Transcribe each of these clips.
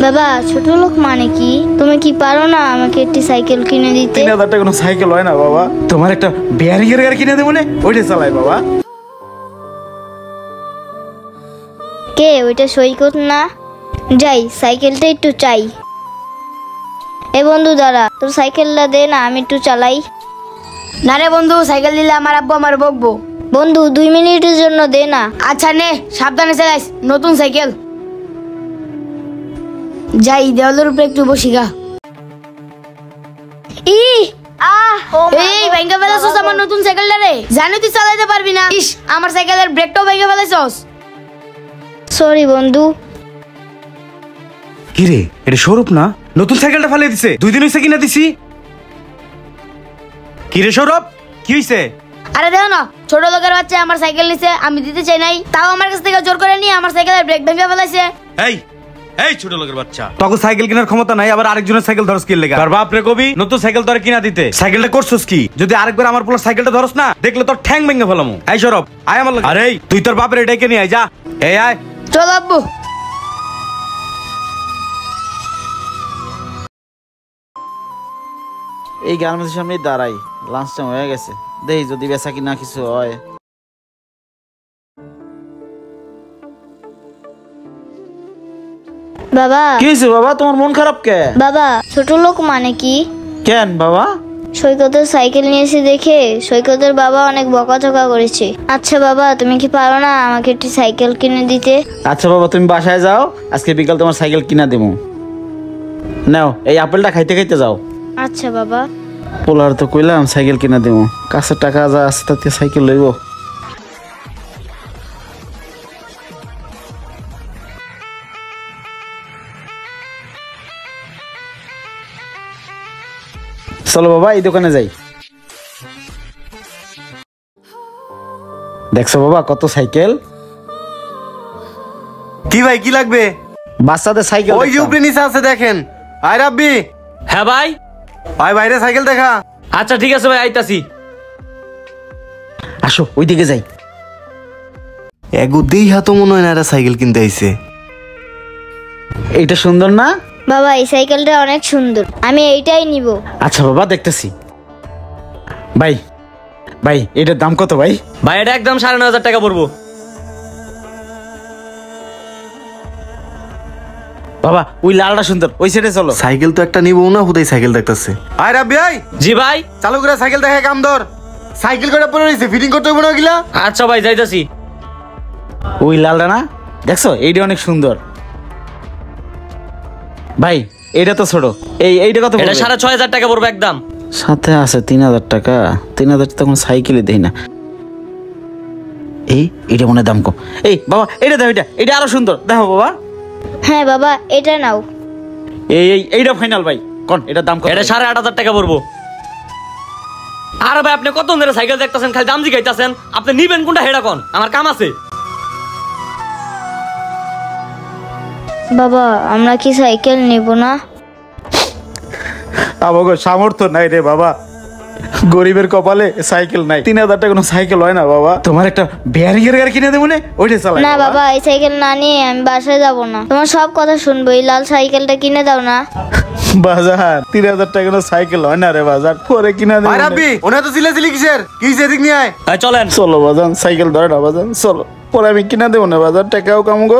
বাবা ছোট লোক মানে কি? তুমি কি পারো না আমাকে একটি সাইকেল কিনে দিতে? 3000 টাকা কোনো সাইকেল হয় না বাবা। তোমার একটা বিয়ারিং এর গাড়ি কিনে দেবো না, ওইটা চালাই বাবা। কে ওইটা সৈকত না? যাই সাইকেলটা একটু চাই। এ বন্ধু দাঁড়া, তোর সাইকেলটা দে না, আমি একটু চালাই। না রে বন্ধু, সাইকেল দিলে আমার আব্বু আমার বকবো। বন্ধু 2 মিনিটের জন্য দে না। আচ্ছা নে, সাবধানে চালাইস, নতুন সাইকেল। যাই দেওয়ালের উপরে একটু বসি গা। এই ভাঙ্গা ফেলাছস আমার নতুন সাইকেলটা রে। জানি তুই চালাইতে পারবি না। ইস, আমার সাইকেলের ব্রেকটাও ভাঙ্গা ফেলাছস। সরি বন্ধু। কি রে, এটা সৌরভ না? নতুন সাইকেলটা ফেলে দিছে, 2 দিন হইছে কিনা দিছি। কি রে সৌরভ, কি হইছে? আরে দেখো না, ছোট লোকের বাচ্চা আমার সাইকেল নিছে, আমি দিতে চাই নাই, তাও আমার কাছ থেকে জোর করে নিয়ে আমার সাইকেলের ব্রেক ভেঙে ফেলাইছে। এই এই ছোট লোকের বাচ্চা, তোকে সাইকেল কেনার ক্ষমতা নাই, আবার আরেকজনের সাইকেল ধরস কি লাগা? তোর বাপ রে কবি নতুন সাইকেল তোরে কিনা দিতে, সাইকেলটা করছস কি? যদি আরেকবার আমার পোলা সাইকেলটা ধরস না, দেখলে তোর ঠ্যাং ভেঙে ফেলামু। এই সৌরভ, আয় আমার লাগে। আরে তুই তোর বাপের এটাকে নিয়ে আয়, যা। এই আয়। চল আব্বু। এই গার্মেন্টসের সামনেই দাঁড়াই, লাঞ্চ টাইম হয়ে গেছে, দেখি যদি বেচা কিনা কিছু হয়। বাবা। কি হয়েছে বাবা, তোমার মন খারাপ কে? বাবা ছোট লোক মানে কি? কেন বাবা? সৈকতের সাইকেল নিয়েছে দেখে সৈকতের বাবা অনেক বকাঝকা করেছে। আচ্ছা বাবা, তুমি কি পারো না আমাকে একটি সাইকেল কিনে দিতে? আচ্ছা বাবা, তুমি বাসায় যাও, আজকে বিকাল তোমার সাইকেল কিনা দেবো। নাও এই আপেলটা খাইতে খাইতে যাও। আচ্ছা বাবা। পোলার তো কইলাম সাইকেল কিনা দেবো, কাছের টাকা যা আছে তাতে সাইকেল লইব। চলো বাবা, এই দোকানে যাই। দেখছো বাবা কত সাইকেল। কি ভাই, কি লাগবে? বাচ্চাদের সাইকেল ওই যে উপরে নিচে আছে দেখেন। আয় রাব্বি। হ্যাঁ ভাই। আয় বাইরে সাইকেল দেখা। আচ্ছা ঠিক আছে ভাই, আইতাছি। আসো ওইদিকে যাই। এগো দেই হাতো মনে হয় না এরা সাইকেল কিনতে আইছে। এইটা সুন্দর না? বাবা এই সাইকেলটা অনেক সুন্দর, আমি এইটাই নিব। আচ্ছা বাবা, দেখতেছি। ভাই ভাই এটার দাম কত ভাই? ভাই এটা একদম 9500 টাকা পড়বো। বাবা ওই লালটা সুন্দর, ওই সাইডে চলো। সাইকেল তো একটা নিবো না, হুদাই সাইকেল দেখতেছে। আয় রাব্বি আয়। জি ভাই। চালু করে সাইকেল দেখে কাম ধর। সাইকেল কটা পড়ে রইছে, ফিটিং করতে হবে না ওইগুলা। আচ্ছা ভাই, যাইতাছি। ওই লালটা না, দেখছো এইটা অনেক সুন্দর। ভাই এইটা তো ছোট, এইটা কত? এটা 6500 টাকা পড়বে একদম। সাথে আছে 3000 টাকা। 3000 তখন সাইকেলই দেই না। এইটা মনে দাম কম। এই বাবা এইটা দাও, এটা আরো সুন্দর, দেখো বাবা। হ্যাঁ বাবা, এটা নাও। এইটা ফাইনাল ভাই, কোন এটার দাম কত? এটা 8500 টাকা পড়বো। আরে ভাই আপনি কত ধরে সাইকেল দেখতেছেন, খালি দাম জিগাইতাছেন। আপনি নিবেন কোনটা হেডা কোন? আমার কাম আছে। বাবা আমরা কি সাইকেল নিব না? আমাকে সামর্থ্য নাই রে বাবা, গরিবের কপালে সাইকেল নাই। 3000 টাকা কোনো সাইকেল হয় না বাবা। তোমার একটা বিয়ারিং এর গাড়ি কিনে দেবো না, ওইটা চালাই। না বাবা, এই সাইকেল না নিয়ে আমি বাসায় যাব না। তোমার সব কথা শুনবো, এই লাল সাইকেলটা কিনে দাও না। বাজার 3000 টাকা কোনো সাইকেল হয় না রে বাজার, পরে কিনা দেবো। আয় রাব্বি, ওনা তো চিল্লাচিল্লি কিসের? কি এদিক নিয়ে আয়। চলেন। চলো বাজান, সাইকেল ধরে না বাজান, চলো। পরে আমি কিনা দেবো না বাজার, টাকাও কামগো।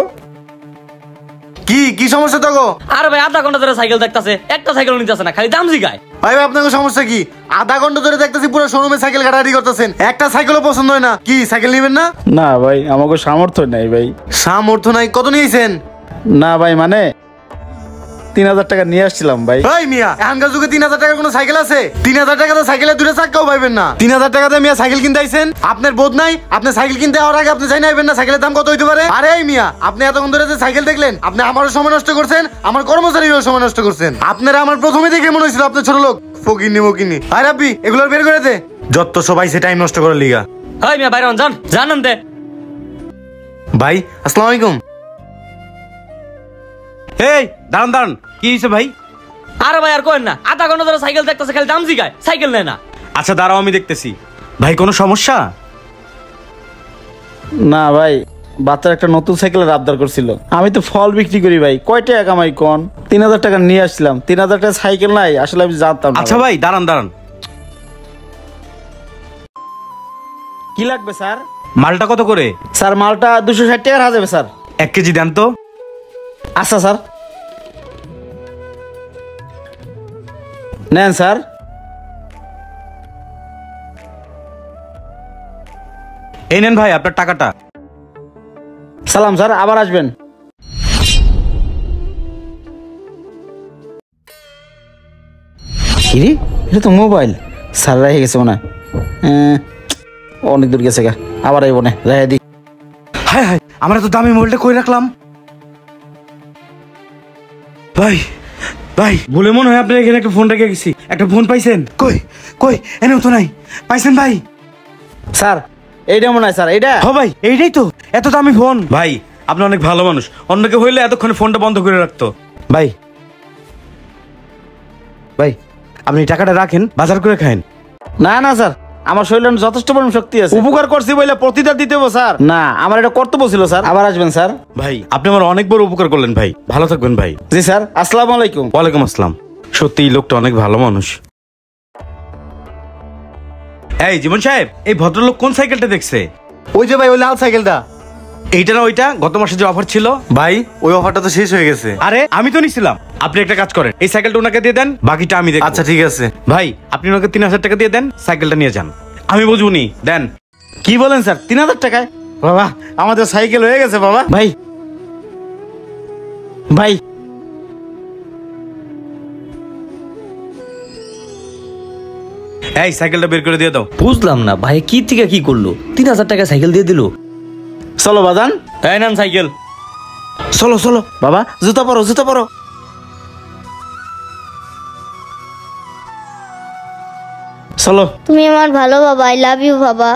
কি সমস্যা তো গো? আরে ভাই আধা ঘন্টা ধরে সাইকেল দেখতাছে, একটা সাইকেল নিতেছে না, খালি দাম জিগায়। ভাই আপনার সমস্যা কি? আধা ঘন্টা ধরে দেখতেছি পুরো শোরুমে সাইকেল ঘাটাঘাটি করতেছেন, একটা সাইকেলও পছন্দ হয় না। কি সাইকেল নেবেন না? না ভাই, আমাকে সামর্থ্য নাই ভাই। সামর্থ্য নাই? কত নিয়েছেন? না ভাই, মানে 3000 টাকা নিয়ে আসছিলাম ভাই। ভাই মিয়া, এখনকার যুগে 3000 টাকার কোনো সাইকেল আছে? 3000 টাকা তো সাইকেলের দুটো চাক্কাও পাইবেন না। 3000 টাকাতে মিয়া সাইকেল কিনতে আইছেন? আপনার বোধ নাই? আপনি সাইকেল কিনতে হওয়ার আগে আপনি জানাই না সাইকেলের দাম কত হইতে পারে? আরে মিয়া, আপনি এতক্ষণ ধরে যে সাইকেল দেখলেন, আপনি আমারও সময় নষ্ট করছেন, আমার কর্মচারীরও সময় নষ্ট করছেন। আপনারা আমার প্রথমে দেখে মনে হয়েছিল আপনি ছোট লোক, ফকিনি মকিনি। আরে রাব্বি, এগুলো বের করে দে, যত সবাই সে টাইম নষ্ট করে লিগা। হাই মিয়া বাইরে যান, জানেন দে। ভাই আসসালামু আলাইকুম। এই দাঁড়ান দাঁড়ান, কি হয়েছে ভাই? আরে ভাই আর কোয়েন না, আধা ঘন্টা ধরে সাইকেল দেখতেছে, খালি দাম জিগায়, সাইকেল নেয় না। আচ্ছা দাঁড়াও, আমি দেখতেছি। ভাই কোনো সমস্যা? না ভাই, বাচ্চার একটা নতুন সাইকেলের আবদার করছিল। আমি তো ফল বিক্রি করি ভাই, কয় টাকা কামাই কোন? 3000 টাকা নিয়ে আসছিলাম। 3000 টাকা সাইকেল নাই, আসলে আমি জানতাম না। আচ্ছা ভাই দাঁড়ান দাঁড়ান, কি লাগবে স্যার? মালটা কত করে? স্যার মালটা 260 টাকার হয়ে যাবে স্যার। 1 কেজি দেন তো। আচ্ছা স্যার, নেন স্যার। এই নেন ভাই আপনার টাকাটা। সালাম স্যার, আবার আসবেন। কিরে, এটা তো মোবাইল। স্যার রেখে গেছে মনে হয়, অনেক দূর গেছে গা, আবার আইব না, রেখে দি। হায় হায়, আমরা তো দামি মোবাইলটা কই রাখলাম। ভাই ভাই, বলে মনে হয় আপনার এখানে একটা ফোন রেখে গেছি। একটা ফোন পাইছেন? কই কই, এনেও তো নাই। পাইছেন ভাই? স্যার এইটা মনে হয় স্যার, এইটা। হ ভাই, এইটাই তো, এত দামি ফোন। ভাই আপনি অনেক ভালো মানুষ, অন্য কেউ হইলে এতক্ষণে ফোনটা বন্ধ করে রাখতো। ভাই ভাই, আপনি টাকাটা রাখেন, বাজার করে খায়েন। না না স্যার, আমার শরীরে যথেষ্ট পরিমাণ শক্তি আছে। উপকার করছি বলে প্রতিদান দিতে হবে স্যার। না, আমার এটা কর্তব্য ছিল স্যার। আবার আসবেন স্যার। ভাই আপনি আমার অনেক বড় উপকার করলেন ভাই, ভালো থাকবেন ভাই। জি স্যার, আসসালামু আলাইকুম। ওয়ালাইকুম আসসালাম। সত্যি এই লোকটা অনেক ভালো মানুষ। এই জীবন সাহেব, এই ভদ্রলোক কোন সাইকেলটা দেখছে? ওই যে ভাই, ওই লাল সাইকেলটা। এইটা না ওইটা, গত মাসে যে অফার ছিল? ভাই ওই অফারটা তো শেষ হয়ে গেছে। আরে আমি তো নিছিলাম। আপনি একটা কাজ করেন, এই সাইকেলটা ওনাকে দিয়ে দেন, বাকিটা আমি দেখব। আচ্ছা ঠিক আছে। ভাই আপনি ওনাকে 3000 টাকা দিয়ে দেন, সাইকেলটা নিয়ে যান, আমি বুঝবনি। দেন। কি বলেন স্যার, 3000 টাকায়? বাবা, আমাদের সাইকেল হয়ে গেছে বাবা। ভাই ভাই, এই সাইকেলটা বের করে দিয়ে দাও। বুঝলাম না ভাই কি থেকে কি করলো, 3000 টাকা সাইকেল দিয়ে দিল। চলো বাজান। তাই না সাইকেল। চলো চলো। বাবা জুতা পরো, জুতা পরো। চলো। তুমি আমার ভালো বাবা, আই লাভ ইউ বাবা।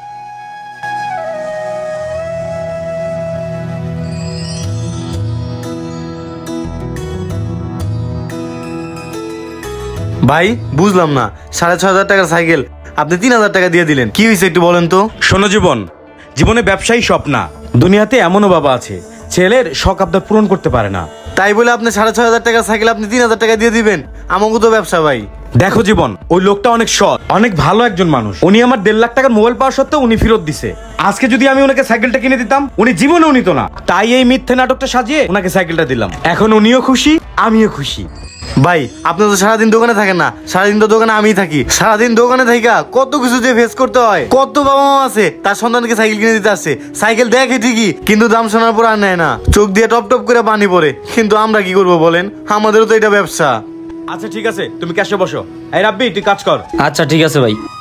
ভাই বুঝলাম না, 6500 টাকার সাইকেল আপনি 3000 টাকা দিয়ে দিলেন, কি হয়েছে একটু বলেন তো। শোনো জীবন, জীবনে ব্যবসায়ী স্বপ্ন। দুনিয়াতে এমনও বাবা আছে, ছেলের শখ আবদার পূরণ করতে পারে না। তাই বলে আপনি 6500 টাকার সাইকেল আপনি 3000 টাকা দিয়ে দিবেন? আমাকে তো ব্যবসা ভাই। দেখো জীবন, ওই লোকটা অনেক সৎ, অনেক ভালো একজন মানুষ। উনি আমার 1.5 লাখ টাকার মোবাইল পাওয়ার সত্ত্বেও উনি ফেরত দিছে। আজকে যদি আমি ওনাকে সাইকেলটা কিনে দিতাম, উনি জীবনেও নিত না। তাই এই মিথ্যে নাটকটা সাজিয়ে ওনাকে সাইকেলটা দিলাম। এখন উনিও খুশি, আমিও খুশি। ভাই আপনি তো সারাদিন দোকানে থাকেন না, সারাদিন তো দোকানে আমিই থাকি। সারাদিন দোকানে থাকা কত কিছু যে ফেস করতে হয়। কত বাবা মা আছে তার সন্তানকে সাইকেল কিনে দিতে আসছে, সাইকেল দেখে ঠিকই কিন্তু দাম শোনার পর আর নেয় না, চোখ দিয়ে টপ টপ করে পানি পড়ে। কিন্তু আমরা কি করবো বলেন, আমাদেরও তো এটা ব্যবসা। আচ্ছা ঠিক আছে, তুমি ক্যাশে বসো। এই রাব্বি তুই কাজ কর। আচ্ছা ঠিক আছে ভাই।